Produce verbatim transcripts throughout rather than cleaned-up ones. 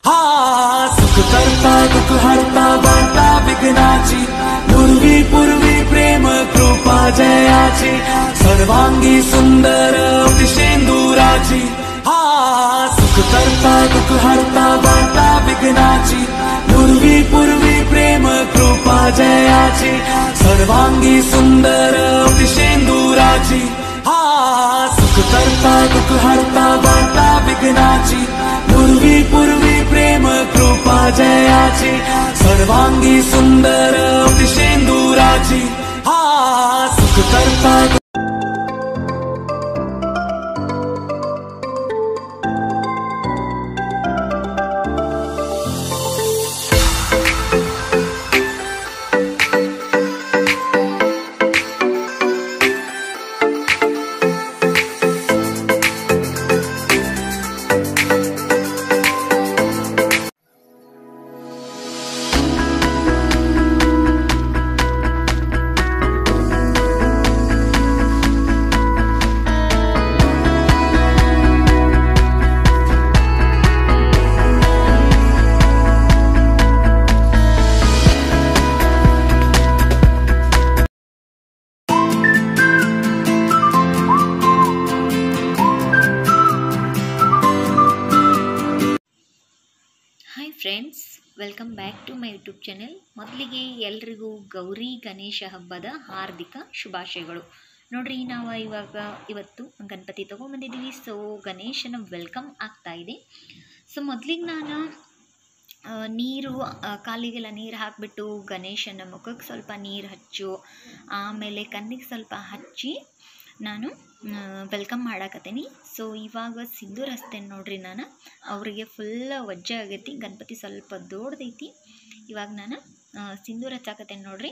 हा सुख करता दुख हरता वार्ता विघ्नाची पूर्वी पूर्वी प्रेम कृपा जयाची सर्वांगी सुंदर अतिशेंदुराची हा सुख करता दुख हरता वार्ता विघ्नाची पूर्वी पूर्वी प्रेम कृपा जयाची सर्वांगी सुंदर अतिशेंदुराची हा सुख करता दुख हरता वार्ता विघ्नाची पूर्वी पूर्वी प्रेम कृपा जयाची सर्वांगी सुंदर अतिशेंदुराची हा सुख करता friends, welcome back to my YouTube channel. ಮೊದಲಿಗೆ ಎಲ್ರಿಗೂ ಗೌರಿ ಗಣೇಶ ಹಬ್ಬದ ಹಾರ್ದಿಕ ಶುಭಾಶಯಗಳು. ನೋಡ್ರಿ, ನಾವು ಇವಾಗ ಇವತ್ತು ಗಣಪತಿ ತೊಗೊಂಬಂದಿದ್ದೀವಿ. ಸೊ ಗಣೇಶನ ವೆಲ್ಕಮ್ ಆಗ್ತಾ ಇದೆ. ಸೊ ಮೊದಲಿಗೆ ನಾನು ನೀರು ಕಾಲಿಗೆಲ್ಲ ನೀರು ಹಾಕಿಬಿಟ್ಟು ಗಣೇಶನ ಮುಖಕ್ಕೆ ಸ್ವಲ್ಪ ನೀರು ಹಚ್ಚು, ಆಮೇಲೆ ಕಣ್ಣಿಗೆ ಸ್ವಲ್ಪ ಹಚ್ಚಿ ನಾನು ವೆಲ್ಕಮ್ ಮಾಡಾಕತ್ತೀನಿ. ಸೊ ಇವಾಗ ಸಿಂಧೂರ ಹಚ್ತೇನೆ ನೋಡ್ರಿ. ನಾನು ಅವರಿಗೆ ಫುಲ್ ವಜ್ಜೆ ಆಗೈತಿ, ಗಣಪತಿ ಸ್ವಲ್ಪ ದೊಡ್ಡದೈತಿ. ಇವಾಗ ನಾನು ಸಿಂಧೂರ ಹಚ್ಚಾಕತ್ತೇನೆ ನೋಡ್ರಿ.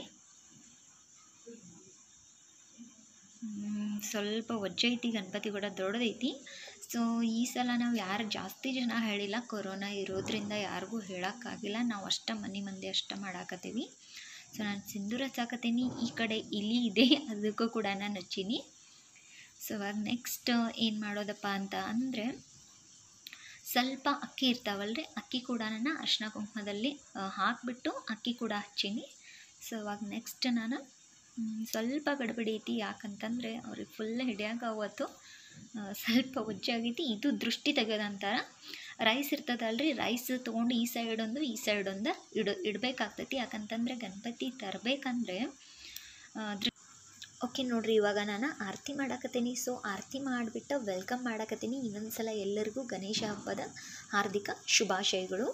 ಸ್ವಲ್ಪ ವಜ್ಜೆ ಐತಿ, ಗಣಪತಿ ಕೂಡ ದೊಡ್ಡದೈತಿ. ಸೊ ಈ ಸಲ ನಾವು ಯಾರು ಜಾಸ್ತಿ ಜನ ಹೇಳಿಲ್ಲ, ಕೊರೋನಾ ಇರೋದ್ರಿಂದ ಯಾರಿಗೂ ಹೇಳೋಕ್ಕಾಗಿಲ್ಲ. ನಾವು ಅಷ್ಟ ಮನೆ ಮಂದಿ ಅಷ್ಟ ಮಾಡಾಕತ್ತೀವಿ. ಸೊ ನಾನು ಸಿಂಧೂರ ಹಚ್ಚಾಕತ್ತೀನಿ. ಈ ಕಡೆ ಇಲಿ ಇದೆ, ಅದಕ್ಕೂ ಕೂಡ ನಾನು ಹಚ್ಚೀನಿ. ಸೊ ಇವಾಗ ನೆಕ್ಸ್ಟ್ ಏನು ಮಾಡೋದಪ್ಪ ಅಂತ ಅಂದರೆ, ಸ್ವಲ್ಪ ಅಕ್ಕಿ ಇರ್ತಾವಲ್ರಿ, ಅಕ್ಕಿ ಕೂಡ ನಾನು ಅರಿಶಿನ ಕುಂಕುಮದಲ್ಲಿ ಹಾಕಿಬಿಟ್ಟು ಅಕ್ಕಿ ಕೂಡ ಹಚ್ಚೀನಿ. ಸೊ ಇವಾಗ ನೆಕ್ಸ್ಟ್ ನಾನು ಸ್ವಲ್ಪ ಗಡ್ಬಡಿ ಐತಿ, ಯಾಕಂತಂದರೆ ಅವ್ರಿಗೆ ಫುಲ್ ಹಿಡಿಯಾಗ ಅವತ್ತು ಸ್ವಲ್ಪ ವಜ್ಜೆ ಆಗೈತಿ. ಇದು ದೃಷ್ಟಿ ತೆಗೆಯೋದಂತಾರೆ. ರೈಸ್ ಇರ್ತದಲ್ರಿ, ರೈಸ್ ತೊಗೊಂಡು ಈ ಸೈಡ್ ಒಂದು ಈ ಸೈಡ್ ಒಂದು ಇಡ ಇಡಬೇಕಾಗ್ತೈತಿ. ಯಾಕಂತಂದರೆ ಗಣಪತಿ ತರಬೇಕಂದ್ರೆ ದೃ ಓಕೆ ನೋಡ್ರಿ, ಇವಾಗ ನಾನು ಆರತಿ ಮಾಡಾಕತ್ತೀನಿ. ಸೊ ಆರತಿ ಮಾಡಿಬಿಟ್ಟು ವೆಲ್ಕಮ್ ಮಾಡಾಕತ್ತೀನಿ. ಇನ್ನೊಂದು ಸಲ ಎಲ್ಲರಿಗೂ ಗಣೇಶ ಹಬ್ಬದ ಹಾರ್ದಿಕ ಶುಭಾಶಯಗಳು.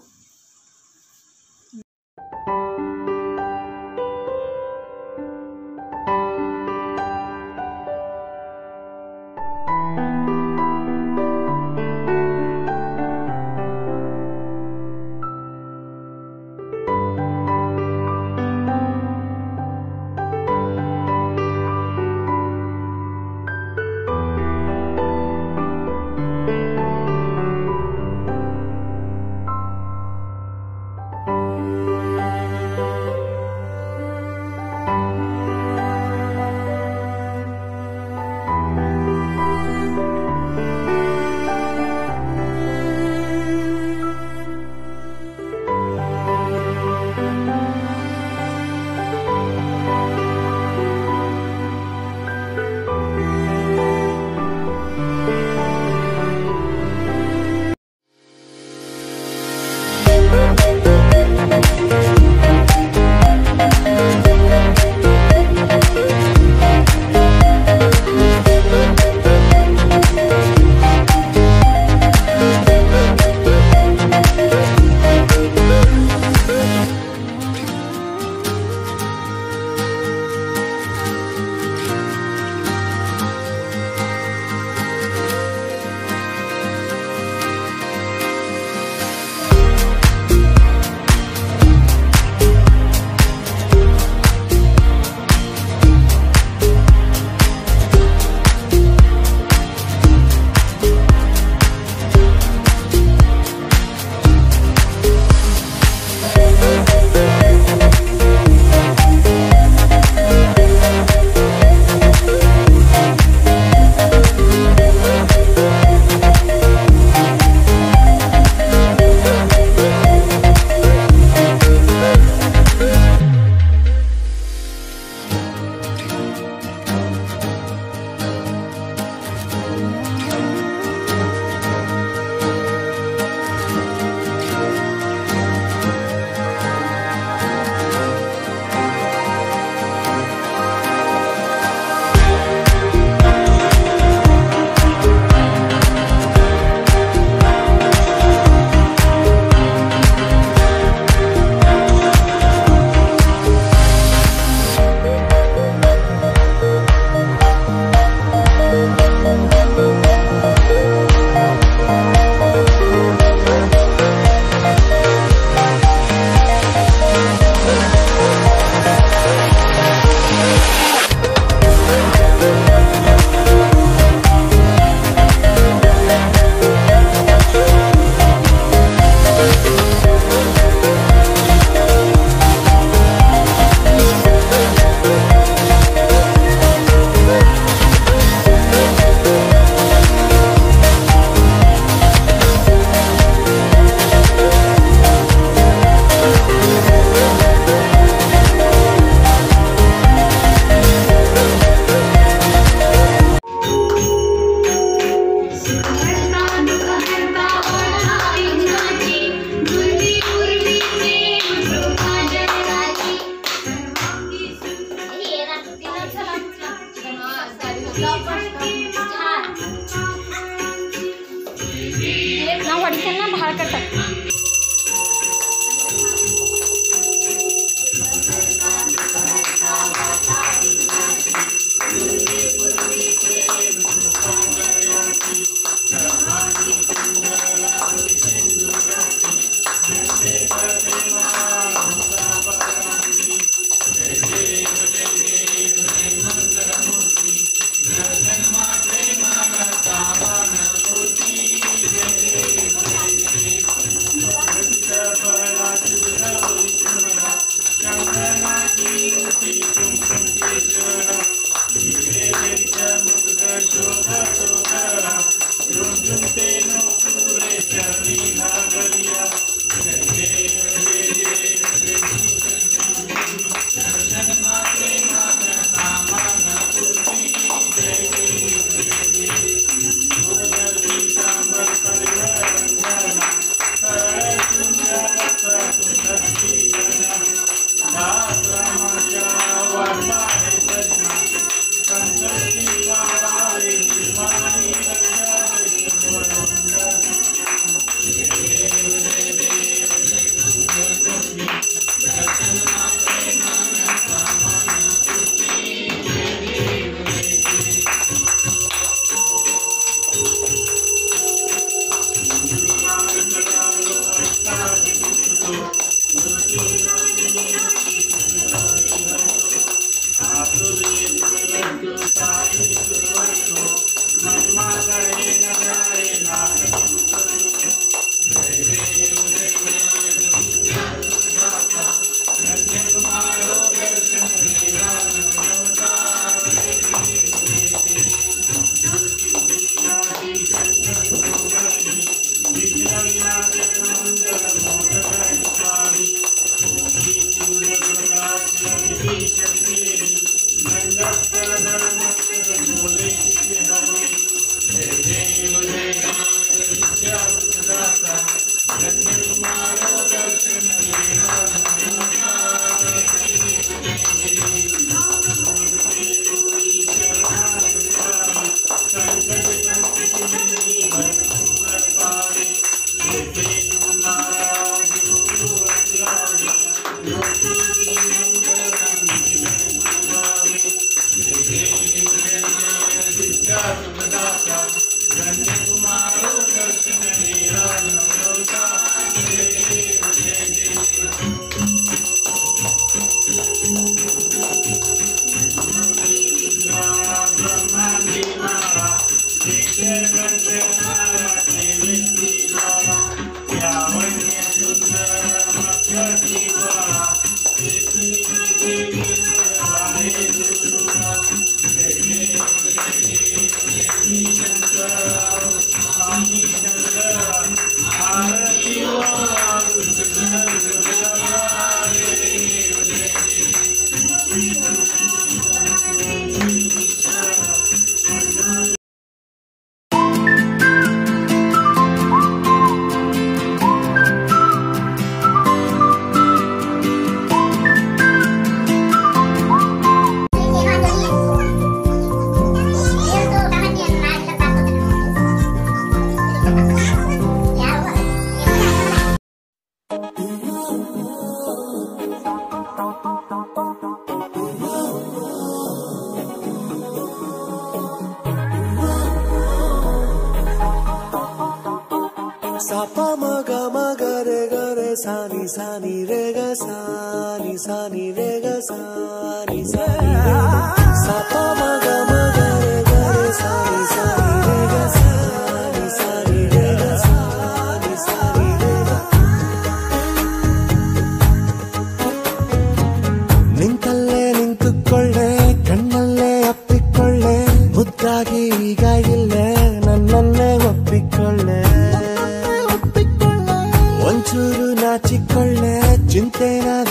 ಚಿಂತೆನ